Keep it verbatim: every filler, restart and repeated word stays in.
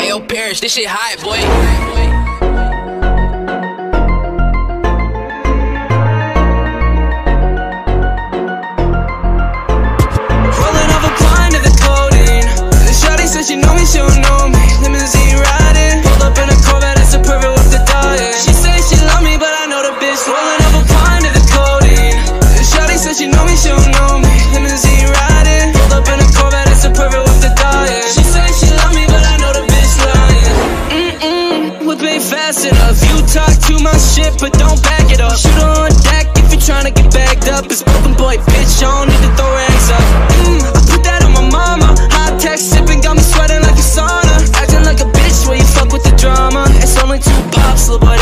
Ayo, Parrish, this shit hot, boy. She know me, she don't know me. Limousine riding, pulled up in a Corvette, it's a perfect with the diet. She say she love me, but I know the bitch rolling up a pint of the codeine. Shawty said she know me, she don't know me. Limousine riding, pulled up in a Corvette, it's a perfect with the diet. She say she love me, but I know the bitch lying. Mm-mm, whip ain't fast enough. You talk too much shit, but don't back it up. Shoot her on deck if you're trying to get bagged up. It's broken boy, bitch, I don't need to throw rags up. Mm, I put that on my mama. High tech sipping, got me sweating like a sauna. Acting like a bitch where you fuck with the drama. It's only two pops, little boy.